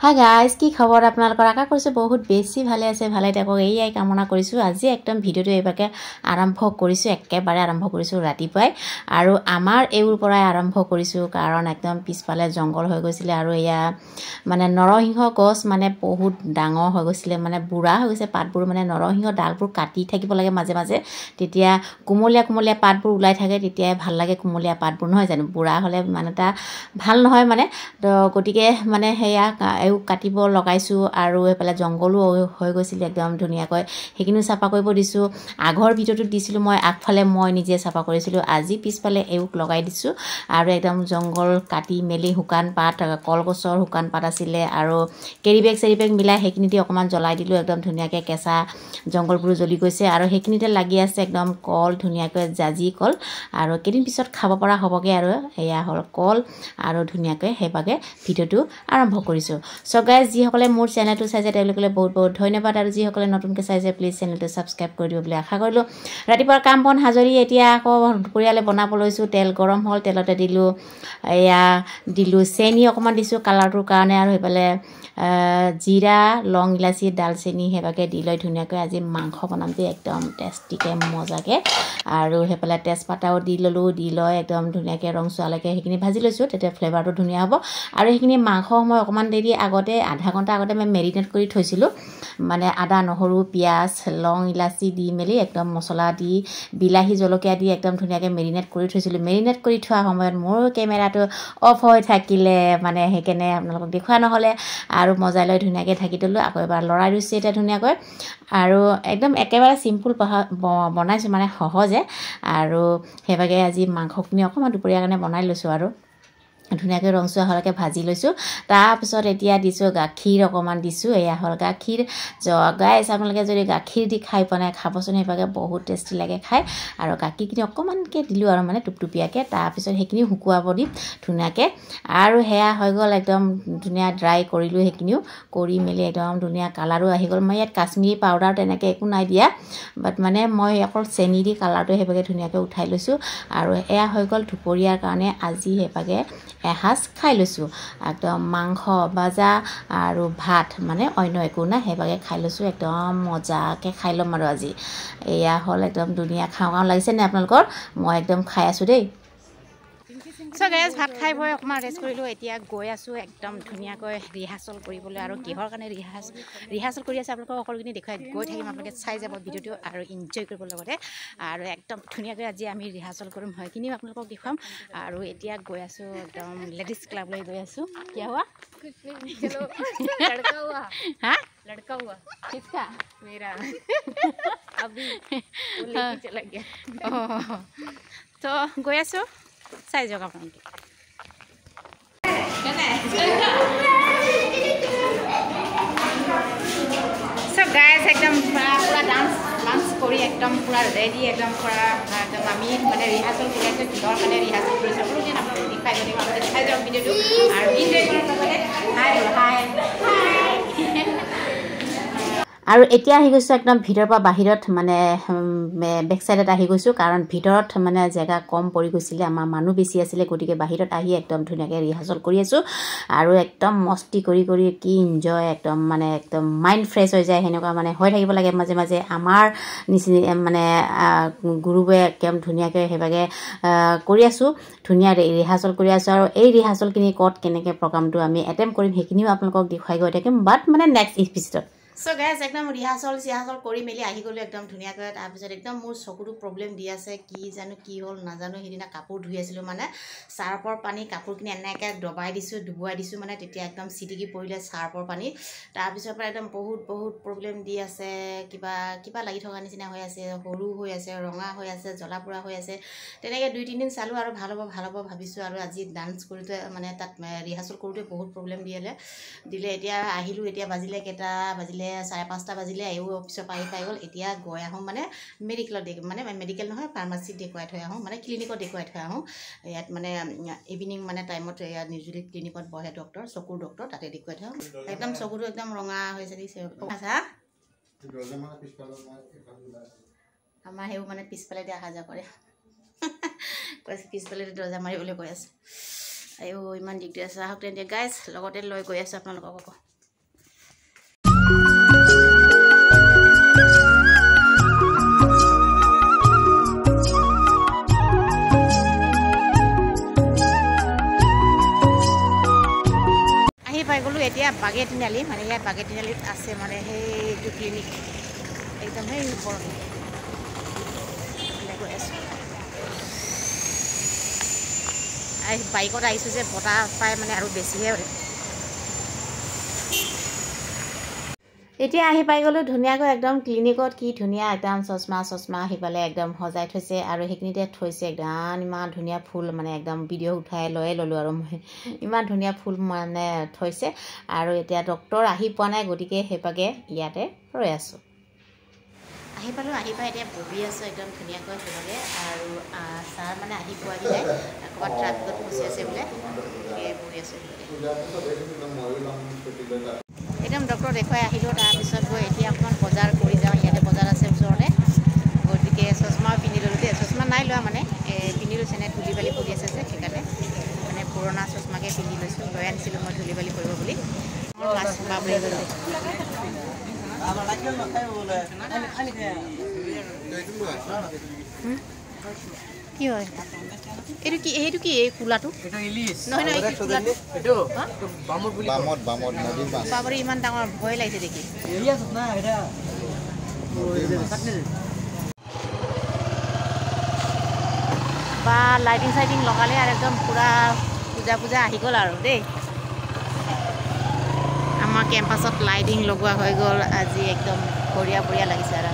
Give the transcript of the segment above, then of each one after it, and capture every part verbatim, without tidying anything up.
hi guys কি খবৰ আপোনালোকৰ আশা কৰিছো বহুত বেছি ভালে আছে ভালে থাকক এইয়াই কামনা কৰিছো আজি একদম ভিডিওটো এবাকে আৰম্ভ কৰিছো একেবাৰে আৰম্ভ কৰিছো ৰাতিপুৱাই আৰু আমাৰ এইৰ পৰাই আৰম্ভ কৰিছো কাৰণ একদম পিছফালে জংগল হৈ গৈছিল আৰু এয়া মানে নৰসিংহ গছ মানে বহুত ডাঙৰ হৈ গৈছিল মানে বুঢ়া হৈ গৈছে পাতবোৰ মানে নৰসিংহ ডালবোৰ কাটি থাকিব লাগে মাজে মাজে তেতিয়া কুমলীয়া কুমলীয়া পাতবোৰ ওলাই থাকে তেতিয়া ভাল লাগে কুমলীয়া পাতবোৰ নহয় জানো বুঢ়া হলে মানে তা ভাল নহয় মানে তো গটিকে মানে হেয়া এও কাটিব লগাইছো আৰু এফালে জংগলো হৈ গৈছিল একদম ধুনিয়াকৈ হেকিনো সাফা কৰিব দিছো আগৰ ভিডিওটো দিছিলো মই আগফালে মই নিজে সাফা কৰিছিলো আজি পিছফালে এওক লগাই দিছো আৰু একদম জংগল কাটি মেলি হুকান পাত কলগছৰ হুকান পাত আছিলে আৰু কেৰিবেক সেৰিবেক মিলাই হেকিনিতে অকমান জ্বলাই দিলো একদম ধুনিয়াকৈ কেঁচা জংগলবোৰ জ্বলি গৈছে আৰু হেকিনিতে লাগি আছে একদম কল ধুনিয়াকৈ জাজি কল আৰু কেদিন পিছত খাব পৰা হবগে আৰু এয়া হল কল আৰু ধুনিয়াকৈ হেবাগে ভিডিওটো আৰম্ভ কৰিছো সো গাইজ যি সকলে মোৰ চেনেলটো চাইছে তেওঁলোকলে বহুত বহুত ধন্যবাদ আৰু যি সকলে নতুনকৈ চাইছে প্লিজ চেনেলটো সাবস্ক্ৰাইব কৰি দিও বুলি আশা কৰিলো ৰাতিপুৱাৰ কাম বন হাজৰি এতিয়া আকৌ দুপৰীয়ালে বনাব লৈছো তেল গৰম হল তেলতে দিলো এয়া দিলো চেনি অকমান দিছো কালাৰটোৰ কাৰণে আৰু হেপালে জিৰা লং ইলাচি দালচেনি হেবাকে দি লৈ ধুনিয়াকৈ আজি মাংস বনামতে একদম টেষ্টিকে মজাকে আৰু হেপালে তেজপাতাও দি ললো দি লৈ একদম ধুনিয়াকৈ ৰং সোৱালৈকে হেকিনি ভাজি লৈছো তেতিয়া ফ্লেভাৰটো ধুনিয়া হ'ব আৰু হেকিনি মাংস মই অকমান দেৰি আগতে আধা ঘন্টা আগতে মই মেৰিনেট কৰি থৈছিলো মানে আদা নহৰু পিয়াজ লং ইলাচি দি মেলি একদম মছলা দি বিলাহী জলকীয়া দি একদম ধুনিয়াকৈ মেৰিনেট কৰি থৈছিলো মেৰিনেট কৰি থোৱা সময়ত মোৰ কেমেৰাটো অফ হৈ থাকিলে মানে হেকেনে আপোনালোকক দেখুৱা নহলে আৰু মজাই লৈ ধুনিয়াকৈ ঢাকি দিলো আকৌ এবাৰ লৰাই দিছো এটা ধুনিয়াকৈ আৰু একদম একেবাৰে সিম্পল বনাইছো মানে সহজে আৰু হেবাগে আজি মাংসখিনি অকমান দুপৰীয়া কাৰণে বনাই লৈছো আৰু ধুনিয়াকৈ ৰংচুৱা হলকে ভাজি লৈছো তাৰ পিছত এতিয়া দিছো গাখীৰ অকমান দিছো এয়া হল গাখীৰ গাইছ আপোনালোকে যদি গাখীৰ দি খাই পনাই খাবচোন হেবাগে বহুত টেষ্টি লাগে খাই আৰু গাখীৰখিনি অকমানকে দিলো আৰু মানে টুপটুপিয়াকে তাৰ পিছত হেকিনি হুকুৱাব দি ধুনিয়াকে আৰু হেয়া হৈ গল একদম ধুনিয়া ড্ৰাই কৰিলো হেকিনিও কৰি মেলি একদম ধুনিয়া কালাৰো আহি গল মই ইয়াত কাশ্মীৰী পাউডাৰ তেনেকে একো নাই দিয়া বাট মানে মই অকল চেনি দি কালাৰটো হেবাগে ধুনিয়াকৈ উঠাই লৈছো আৰু এয়া হৈ গল দুপৰীয়াৰ কাৰণে আজি হেবাগে এহাজ খাই লৈছো একদম মাংস ভাজা আৰু ভাত মানে অন্য একো না হেবাগে খাই লৈছো একদম মজাকে খাই লম আৰু আজি এয়া হল একদম ধুনিয়া খাও খাও লাগিছে নে আপোনালোকৰ মই একদম খাই আছো দেই সো গাইজ ভাত খাই বই অকমান ৰেষ্ট কৰিলো এতিয়া গৈ আছো একদম ধুনিয়াকৈ ৰিহাৰ্সল কৰিবলৈ আৰু কিহৰ কাৰণে ৰিহাৰ্স ৰিহাৰ্সল কৰি আছে আপোনালোকক সকলোখিনি দেখুৱাই গৈ থাকিম আপোনালোকে চাই যাব ভিডিওটো আৰু এনজয় কৰিব লগতে আৰু একদম ধুনিয়াকৈ আজি আমি ৰিহাৰ্সল কৰিম হয়খিনি আপোনালোকক দেখুৱাম আৰু এতিয়া গৈ আছো একদম লেডিজ ক্লাবলৈ গৈ আছো কি হোৱা চলো লড়কা हुआ हां लड़का हुआ किसका मेरा अभी वो लेके चला गया तो गई आसो চাই যাওক আপোনালোকে সো গাইজ একদম পুরা ডান্স ডান্স কৰি একদম পুরা ৰেডি একদম পুরা একদম আমি মানে ৰিহাৰ্সল কৰি আছো কিহৰ কাৰণে ৰিহাৰ্সল কৰিছো আপোনালোকে আপোনালোকে দেখাই দিব আপোনালোকে চাই যাওক ভিডিওটো আৰু এনজয় কৰক আপোনালোকে হাই হাই আৰু এতিয়া আহি গৈছো একদম ভিতৰৰ পৰা বাহিৰত মানে বেক সাইডত আহি গৈছো কাৰণ ভিতৰত মানে জায়গা কম পৰি গৈছিল আমাৰ মানুহ বেছি আছিল গটিকে বাহিৰত আহি একদম ধুনিয়াকৈ ৰিহাৰ্সল কৰি আছো আৰু একদম মস্তি কৰি কৰি কি এনজয় একদম মানে একদম মাইন্ড ফ্ৰেশ হৈ যায় হেনেকুৱা মানে হৈ থাকিব লাগে মাজে মাজে আমাৰ নিচিনা মানে গুৰুৱে একদম ধুনিয়াকৈ হেবাগে কৰি আছো ধুনিয়া ৰিহাৰ্সল কৰি আছো আৰু এই ৰিহাৰ্সলখিনি কত কেনেকৈ প্ৰগ্ৰামটো আমি এটেম্প কৰিম হেকিনিও আপোনালোকক দেখুৱাই গৈ থাকিম বাট মানে নেক্সট এপিসোডত সো গাইজ একদম ৰিহাৰ্সল সিহাৰ্সল কৰি মেলি আহি গলো একদম ধুনিয়াকৈ তাৰ পিছত একদম মোৰ চকুটো প্ৰবলেম দি আছে কি জানো কি হল নাজানো হেদিনা কাপোৰ ধুই আছিলো মানে সাৰ্পৰ পানী কাপোৰখিনি এনেকৈ দবাই দিছো ডুবুৱাই দিছো মানে তেতিয়া একদম চিটিকি পৰিলে সাৰ্পৰ পানী তাৰ পিছৰ পৰা একদম বহুত বহুত প্ৰবলেম দি আছে কিবা কিবা লাগি থকা নিচিনা হৈ আছে সৰু হৈ আছে ৰঙা হৈ আছে জ্বলা পুৰা হৈ আছে তেনেকৈ দুই তিন দিন চালো আৰু ভাল হ'ব ভাল হ'ব ভাবিছো আৰু আজি ডান্স কৰোতে মানে তাত ৰিহাৰ্সল কৰোতে বহুত প্ৰবলেম দিলে দিলে এতিয়া আহিলো এতিয়া বাজিলে কেটা বাজিলে চাৰে পাঁচটা বাজিলে আইও অফিসৰ পাই পাই গল এতিয়া গৈ আহো মানে মেডিকেলত মানে মেডিকেল নহয় ফাৰ্মাসিত দেখুৱাই থৈ আহো মানে ক্লিনিকত দেখুৱাই থৈ আহো ইয়াত মানে ইভিনিং মানে টাইমত ইয়াত নিৰ্জুলি ক্লিনিকত বহে ডক্টৰ চকুৰ ডক্টৰ তাতে দেখুৱাই থৈ একদম চকুটো একদম ৰঙা হৈছে দিছে আছা আমাৰ হেও মানে পিছফালে দি আহা যা কৰে কৈছে পিছফালে দৰ্জা মাৰিবলৈ কৈ আছে আইও ইমান দিগদাৰ আছে আহক তেন্তে গাইজ লগতে লৈ গৈ আছো আপোনালোকক পাই গ'লোঁ এতিয়া বাগে তিনিআলি মানে ইয়াত বাগে তিনিআলিত আছে মানে সেইটো ক্লিনিক একদম সেই ওপৰত গৈ আছোঁ বাইকত আহিছোঁ যে বতাহ পাই মানে আৰু বেছিহে এতিয়া আহি পাই গ'লোঁ ধুনীয়াকৈ একদম ক্লিনিকত কি ধুনীয়া একদম চশমা চশমা সিফালে একদম সজাই থৈছে আৰু সেইখিনিতে থৈছে একদম ইমান ধুনীয়া ফুল মানে একদম ভিডিঅ' উঠাই লৈয়ে ল'লোঁ আৰু মই ইমান ধুনীয়া ফুল মানে থৈছে আৰু এতিয়া ডক্তৰ আহি পোৱা নাই গতিকে সেইভাগে ইয়াতে ৰৈ আছোঁ আহি পালোঁ আহি পাই এতিয়া বহি আছোঁ একদম ধুনীয়াকৈ সেইভাগে আৰু ছাৰ মানে আহি পোৱাহি নাই ক'ৰবাত ট্ৰাফিকত ফচি আছে বোলে বহি আছোঁ একদম ডক্তৰ দেখুৱাই আহিলোঁ তাৰপিছত গৈ এতিয়া অকণমান বজাৰ কৰি যাওঁ ইয়াতে বজাৰ আছে ওচৰতে গতিকে চশমাও পিন্ধি ল'লোঁ দেই চশমা নাই লোৱা মানে পিন্ধি লৈছে নে ধূলি বালি পৰি আছে যে সেইকাৰণে মানে পুৰণা চশমাকে পিন্ধি লৈছোঁ লৈ আনিছিলোঁ মই ধূলি বালি পৰিব বুলি মাছ বাবৰি গ'লোঁ কি হয় এইটো কি এইটো কি এই কোলাটো নহয় নহয় বাবৰি ইমান ডাঙৰ ভয় লাগিছে দেখি বা লাইটিং চাইটিং লগালে আৰু একদম পূৰা পূজা পূজা আহি গ'ল আৰু দেই আমাৰ কেম্পাছত লাইটিং লগোৱা হৈ গ'ল আজি একদম বঢ়িয়া বঢ়িয়া লাগিছে আৰু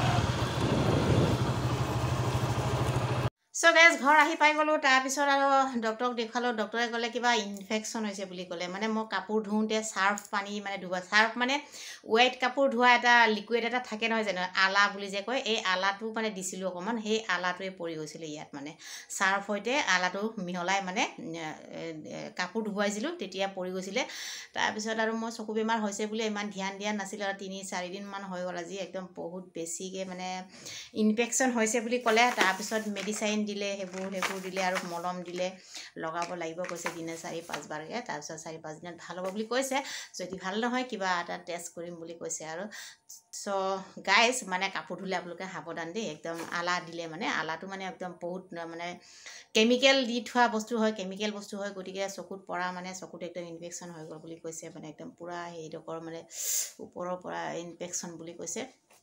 চ' গাইজ ঘৰ আহি পাই গ'লোঁ তাৰপিছত আৰু ডক্টৰক দেখুৱালোঁ ডক্টৰে ক'লে কিবা ইনফেকশ্যন হৈছে বুলি ক'লে মানে মই কাপোৰ ধুওঁতে চাৰ্ফ পানী মানে ধুবা চাৰ্ফ মানে ৱেট কাপোৰ ধোৱা এটা লিকুইড এটা থাকে নহয় জানো আলা বুলি যে কয় এই আলাটো মানে দিছিলোঁ অকণমান সেই আলাটোৱে পৰি গৈছিলে ইয়াত মানে চাৰ্ফ সৈতে আলাটো মিহলাই মানে কাপোৰ ধুৱাইছিলোঁ তেতিয়া পৰি গৈছিলে তাৰপিছত আৰু মই চকু বেমাৰ হৈছে বুলি ইমান ধ্যান দিয়া নাছিলোঁ আৰু তিনি চাৰিদিনমান হৈ গ'ল আজি একদম বহুত বেছিকৈ মানে ইনফেকশ্যন হৈছে বুলি ক'লে তাৰপিছত মেডিচাইন দিলে সেইবোৰ সেইবোৰ দিলে আৰু মলম দিলে লগাব লাগিব কৈছে দিনে চাৰি পাঁচবাৰকৈ তাৰপিছত চাৰি পাঁচ দিনত ভাল হ'ব বুলি কৈছে যদি ভাল নহয় কিবা এটা টেষ্ট কৰিম বুলি কৈছে আৰু চ' গাইজ মানে কাপোৰ ধুলে আপোনালোকে সাৱধান দেই একদম আলা দিলে মানে আলাটো মানে একদম বহুত মানে কেমিকেল দি থোৱা বস্তু হয় কেমিকেল বস্তু হয় গতিকে চকুত পৰা মানে চকুত একদম ইনফেকশ্যন হৈ গ'ল বুলি কৈছে মানে একদম পূৰা সেইডোখৰ মানে ওপৰৰ পৰা ইনফেকশ্যন বুলি কৈছে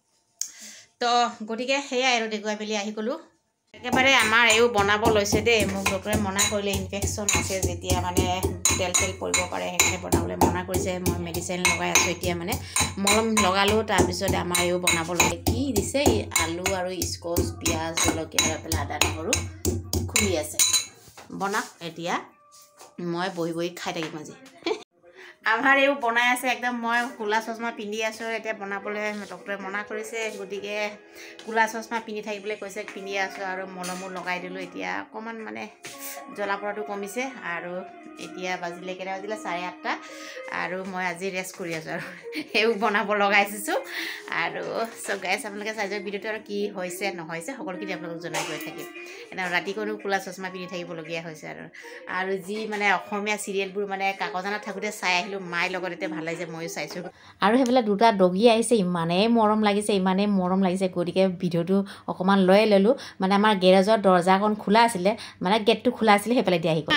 তো গতিকে সেয়াই আৰু দেখুৱাই মেলি আহি গ'লোঁ একেবাৰে আমাৰ এইও বনাব লৈছে দেই মোক ডক্টৰে মনা কৰিলে ইনফেকশ্যন আছে যেতিয়া মানে তেল তেল পৰিব পাৰে সেইকাৰণে বনাবলৈ মনা কৰিছে মই মেডিচিন লগাই আছোঁ এতিয়া মানে মলম লগালোঁ তাৰপিছত আমাৰ এইও বনাব লাগে কি দিছে আলু আৰু স্কচ পিঁয়াজ জলকীয়া লৈ পেলাই আদা নহৰু খুলি আছে বনাওক এতিয়া মই বহি বহি খাই থাকিম আজি আমাৰ এইও বনাই আছে একদম মই কোলা চশমা পিন্ধি আছোঁ এতিয়া বনাবলৈ ডক্টৰে মনা কৰিছে গতিকে কোলা চশমা পিন্ধি থাকিবলৈ কৈছে পিন্ধি আছোঁ আৰু মলমো লগাই দিলোঁ এতিয়া অকণমান মানে জ্বলা পৰাটো কমিছে আৰু এতিয়া বাজিলে কেইটা বাজিলে চাৰে আঠটা আৰু মই আজি ৰেষ্ট কৰি আছোঁ আৰু সেইও বনাব লগাইছোঁ আৰু চ' গাইজ আপোনালোকে চাই যাওক ভিডিঅ'টো আৰু কি হৈছে নহৈছে সকলোখিনি আপোনালোকক জনাই গৈ থাকিম এতিয়া ৰাতিকৈও কোলা চশমা পিন্ধি থাকিবলগীয়া হৈছে আৰু আৰু যি মানে অসমীয়া চিৰিয়েলবোৰ মানে কাকজানত থাকোঁতে চাই আহিলোঁ মাৰ লগত এতিয়া ভাল লাগিছে ময়ো চাইছোঁ আৰু সেইফালে দুটা ডগী আহিছে ইমানেই মৰম লাগিছে ইমানেই মৰম লাগিছে গতিকে ভিডিঅ'টো অকণমান লৈ ল'লোঁ মানে আমাৰ গেৰেজৰ দৰ্জাখন খোলা আছিলে মানে গেটটো খোলা আছিলে সেইফালে দি আহি গ'ল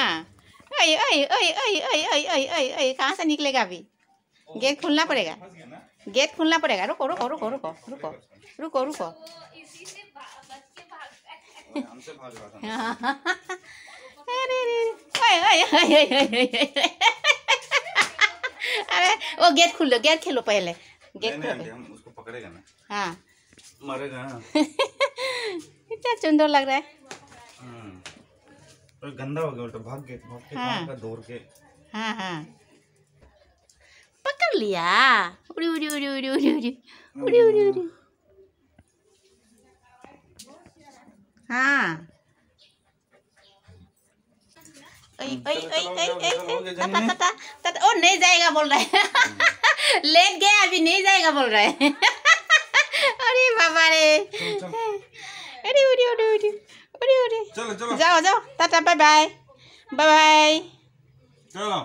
कहाँ से निकलेगा अभी गेट खोलना पड़ेगा गेट खोलना पड़ेगा रुको रुको रुको रुको रुको रुको रुको अरे वो गेट खोल लो गेट खेलो पहले गेट खोलो हम उसको पकड़ेगा ना हाँ मारेगा कितना सुंदर लग रहा है तो गंदा हो गया उल्टा भाग के भाग के हाँ का दौड़ के हाँ हाँ पकड़ लिया उड़ी उड़ी उड़ी उड़ी उड़ी उड़ी उड़ी उड़ी उड़ी हाँ ओए ओए ओए ओए तता तता तता ओ नहीं जाएगा बोल रहा है लेट गया अभी नहीं जाएगा बोल रहा है अरे बाबा रे अरे उड़ी उड़ी उड़ी उड़ी उड़ी चलो चलो जाओ जाओ टाटा बाय बाय बाय बाय चलो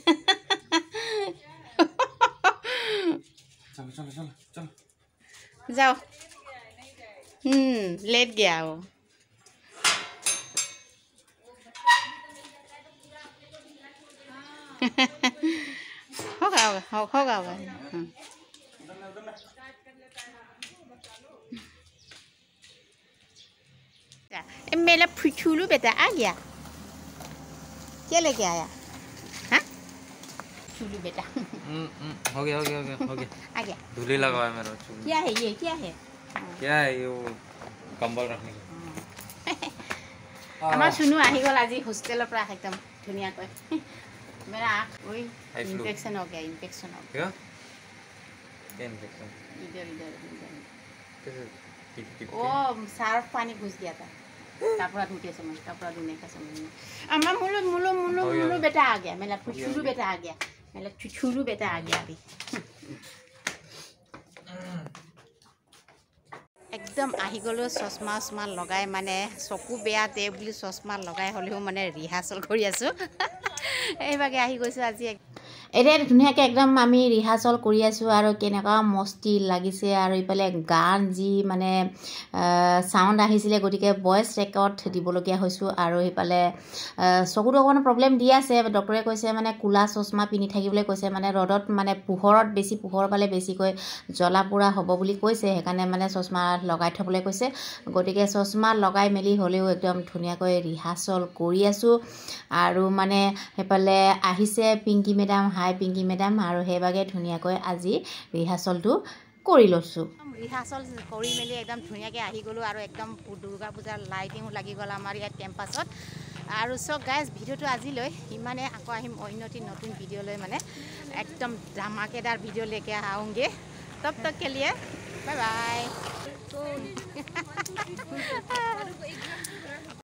चलो चलो चलो चलो जाओ हम्म लेट गया वो होगा होगा होगा मेरा फुचुलू बेटा आ गया क्या लेके आया हाँ चुलू बेटा हो गया हो गया हो गया हो गया आ गया धूली लगा है मेरा चुलू क्या है ये क्या है क्या है ये वो कंबल रखने का আমাৰ শুনু আহি গল আজি হোস্টেলৰ পৰা একদম ধুনিয়াকৈ मेरा आँख वही इन्फेक्शन हो गया इन्फेक्शन हो गया क्या इन्फेक्शन इधर इधर कैसे ओ सार्फ पानी घुस गया था कपड़ा धोते समय कपड़ा धोने का समय में अम्मा मुलो मुलो मुलो मुलो बेटा आ गया मेरा छुछुलू बेटा आ गया मेरा छुछुलू बेटा आ गया अभी एकदम आহি গলো চশমা চশমা লগাই মানে চকু বেয়া তে বুলি চশমা লগাই হলেও মানে ৰিহাৰ্সল কৰি আছো এইভাগে আহি গৈছো আজি এতিয়া ধুনীয়াকৈ একদম আমি ৰিহাৰ্সল কৰি আছো আৰু কেনেকুৱা মস্তি লাগিছে আৰু ইফালে গান যি মানে সাউন্ড আহিছিলে গতিকে ভয়েস ৰেকৰ্ড দিবলগীয়া হৈছো আৰু ইফালে চকুটো অকণ প্ৰবলেম দি আছে ডক্টৰে কৈছে মানে কুলা চশমা পিনি থাকিবলৈ কৈছে মানে ৰদত মানে পোহৰত বেছি পোহৰ পালে বেছিকৈ জ্বলা পোৰা হ'ব বুলি কৈছে সেইকাৰণে মানে চশমা লগাই থবলৈ কৈছে গতিকে চশমা লগাই মেলি হলেও একদম ধুনীয়াকৈ ৰিহাৰ্সল কৰি আছো আৰু মানে হেপালে আহিছে Pinky madam hi Pinky madam আৰু হেবাগে ধুনীয়াকৈ আজি ৰিহাৰ্সলটো কৰি লৈছো ৰিহাৰ্সল কৰি মেলি একদম ধুনীয়াকৈ আহি গলো আৰু একদম দুৰ্গা পূজাৰ লাইটিং লাগি গল আমাৰ ইয়াত কেম্পাছত আৰু সো গাইজ ভিডিওটো আজিলৈ ইমানে আকৌ আহিম অন্যটি নতুন ভিডিও লৈ মানে একদম ধমাকেদাৰ ভিডিও लेके आऊंगे तब तक के लिए बाय बाय